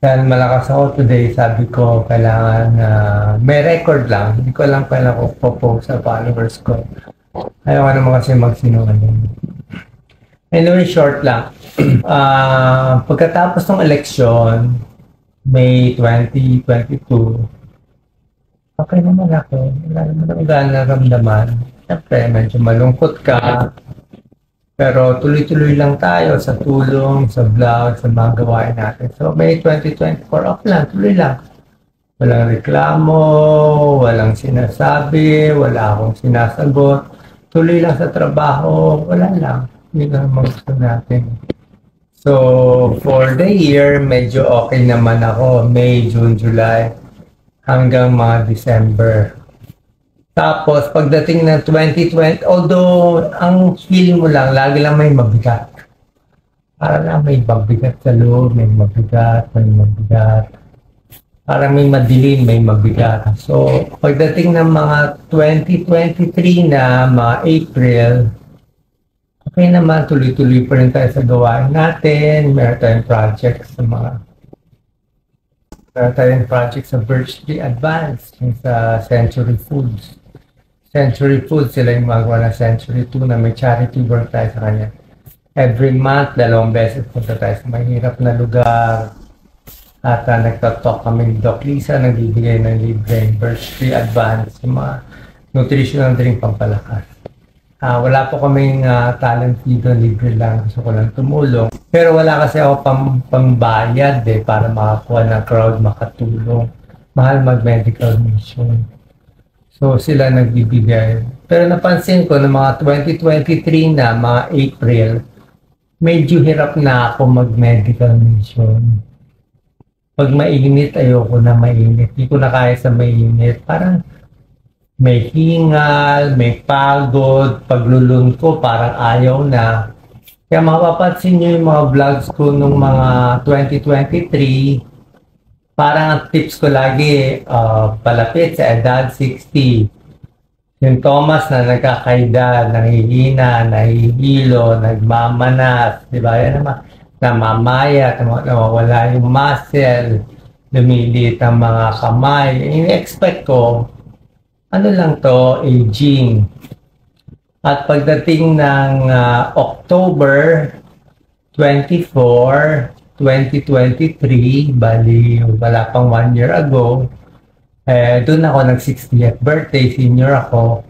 Dahil malakas ako today, sabi ko, kailangan may record lang. Hindi ko alam kailan ko po-post sa followers ko. Ayaw ka naman kasi magsinungaling. Anyway, short lang. Pagkatapos ng eleksyon, May 2022, okay naman ako. Wala naman ako gano'n naramdaman. Siyempre, medyo malungkot ka. Pero tuloy-tuloy lang tayo sa tulong, sa vlog, sa mga gawain natin. So, May 2024 off lang, tuloy lang. Walang reklamo, walang sinasabi, wala akong sinasagot. Tuloy lang sa trabaho, wala lang. Yun ang mga gusto natin. So, for the year, medyo okay naman ako. May, June, July, hanggang mga December. Tapos, pagdating ng 2020, although ang feeling mo lang, lagi lang may mabigat. Para lang may mabigat sa loob, may mabigat, may mabigat. Parang may madilim, may mabigat. So, pagdating ng mga 2023 na, mga April, okay naman, tuloy-tuloy pa rin tayo sa gawain natin. Meron tayong projects sa meron tayong project sa Birch Tree Advance, sa Century Foods. Century Foods, sila yung magawa ng Century 2 na may charity work tayo sa kanya. Every month, 2 beses punta tayo sa mahirap na lugar. At nagtatalk kami ni Doc Lisa, nagbibigay ng libre Birch Tree Advance, yung mga nutritional drink pampalakas. Wala po kaming talent fee doon, libre lang. Gusto ko lang tumulong. Pero wala kasi ako pambayad para makakuha ng crowd, makatulong. Mahal mag-medical mission. So, sila nagbibigay. Pero napansin ko na mga 2023 na, mga April, medyo hirap na ako mag-medical mission. Pag mainit, ayoko na mainit. Hindi ko na kaya sa mainit. Parang may hingal, may pagod, paglulun ko, parang ayaw na. Kaya mapapansin nyo yung mga vlogs ko nung mga 2023, parang ang tips ko lagi, palapit sa edad 60. Yung Thomas na nagkakaida, nangihina, nahihilo, nagmamanas, di ba? Yan naman, namamaya, nawawala yung muscle, lumilit ang mga kamay. In-expect ko, ano lang to, aging. At pagdating ng October 24, 2023, bali wala pang 1 year ago, doon ako nag 60th birthday, senior ako.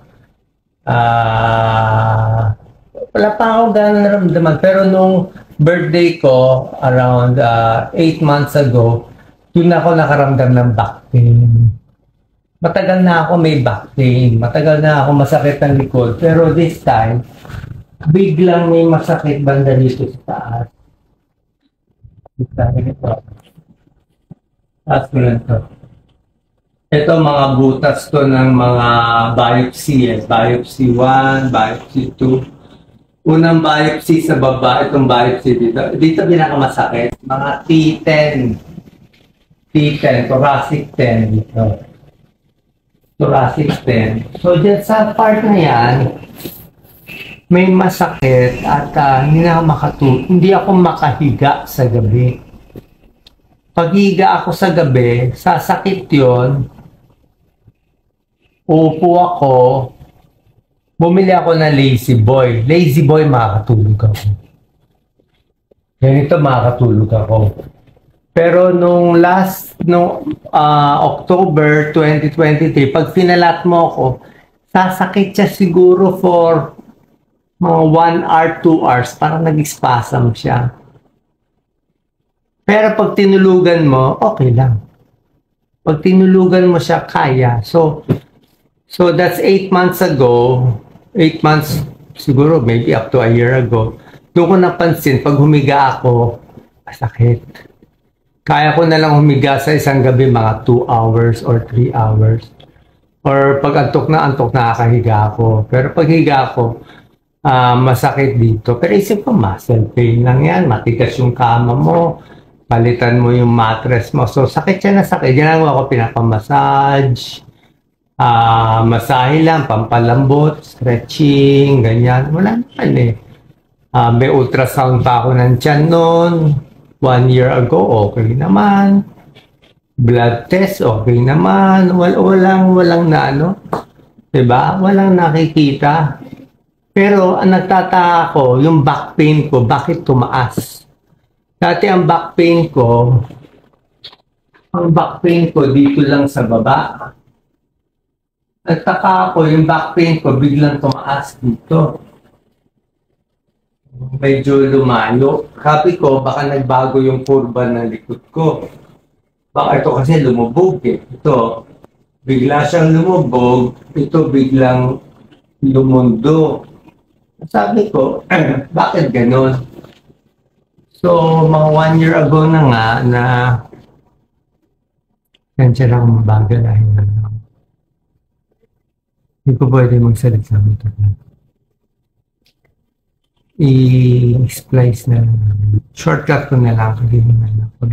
Wala pa ako gano'n naramdaman, pero nung birthday ko, around 8 months ago, doon ako nakaramdam ng back pain. Matagal na ako may back pain, matagal na ako masakit ang likod, pero this time, biglang may masakit banda dito sa taas. Ito mga butas to ng mga biopsy. Biopsy 1, biopsy 2. Unang biopsy sa baba, itong biopsy dito. Dito pinakamasakit. Mga T10. T10, thoracic 10 dito. Thoracic 10. So dyan sa part na yan, may masakit at hindi ako makahiga sa gabi. Paghiga ako sa gabi, sasakit yon. Upo ako, bumili ako ng Lazy Boy. Lazy Boy, makakatulog ako. Ganito, makakatulog ako. Pero nung October 2023, pag pinalat mo ako, sasakit siya siguro for mga 1 hour, 2 hours, parang nag-spasm siya. Pero pag tinulugan mo, okay lang. Pag tinulugan mo siya, kaya. So that's 8 months ago, 8 months, siguro maybe up to a year ago, doon ko napansin, pag humiga ako, sakit. Kaya ko na lang humiga sa isang gabi, mga 2 hours or 3 hours. Or pag antok na, nakakahiga ako. Pero pag higa ako, masakit dito. Pero isip ko, muscle pain lang yan. Matigas yung kama mo. Palitan mo yung mattress mo. So, sakit siya na sakit. Ginagawa ko, pinapamassage. Masahe lang, pampalambot, stretching, ganyan. Wala naman eh. May ultrasound pa ako ng tiyan noon. 1 year ago, okay naman. Blood test, okay naman. Walang na ano. Diba? Walang nakikita. Pero ang nagtataka ko, yung back pain ko, bakit tumaas? Dati ang back pain ko dito lang sa baba. Nagtaka ako, yung back pain ko biglang tumaas dito. Medyo lumayo. Sabi ko, baka nagbago yung kurba ng likod ko. Baka ito kasi lumubog eh. Ito, bigla siyang lumubog. Ito biglang lumundo. Sabi ko, bakit ganun? So, mga 1 year ago na nga na kanya lang bagal ay hindi ko pwede magsalita nito. I-splice na lang. Shortcut ko na lang. Hindi naman ako.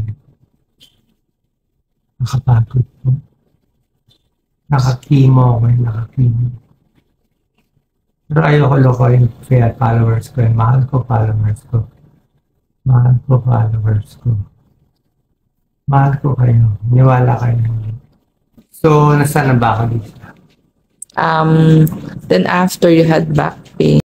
Nakapagod po. Nakakimo ako. Nakakimo. Pero ayoko lokohin kaya followers ko. Mahal ko followers ko. Mahal ko followers ko. Mahal ko kayo. Niwala kayo. So, nasaan na ba ako dito? Then after you had back pain,